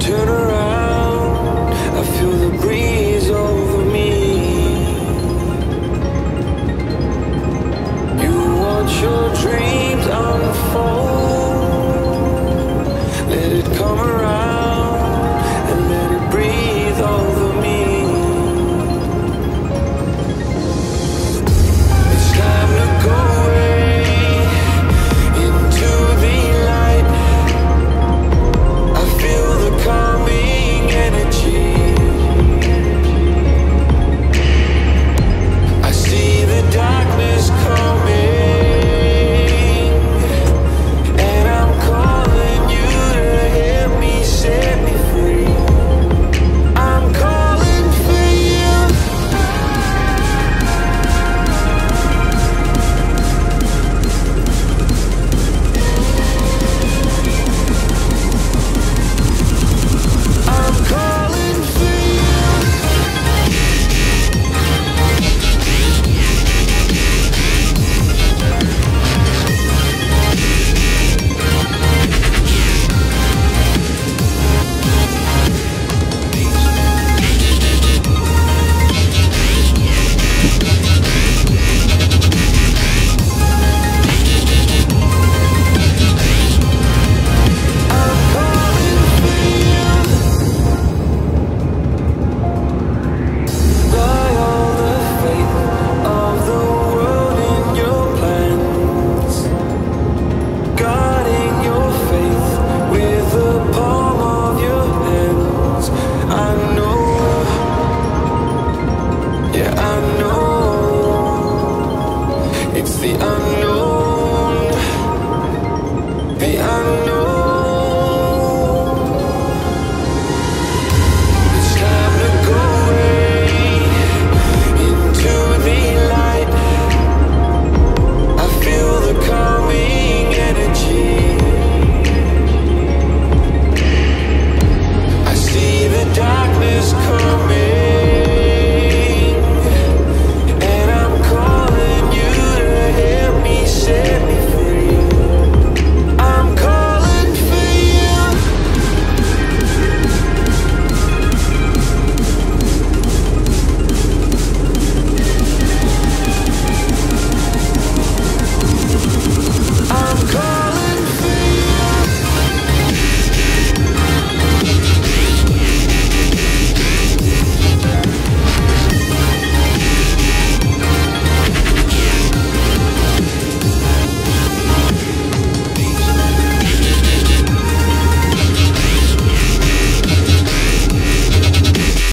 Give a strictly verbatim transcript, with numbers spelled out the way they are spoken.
turn around, I feel the breeze over me. You watch your dreams unfold, let it come around and let it breathe over me. It's time to go away into the light. I feel the calming energy. I see the darkness coming, and I'm calling you to help me set me free. I'm calling for you. I'm calling for you. I'm calling for you. By all the faith of the world in your plans, guarding your faith with the palm of your hands. I know, yeah, I know. It's the unknown, the unknown.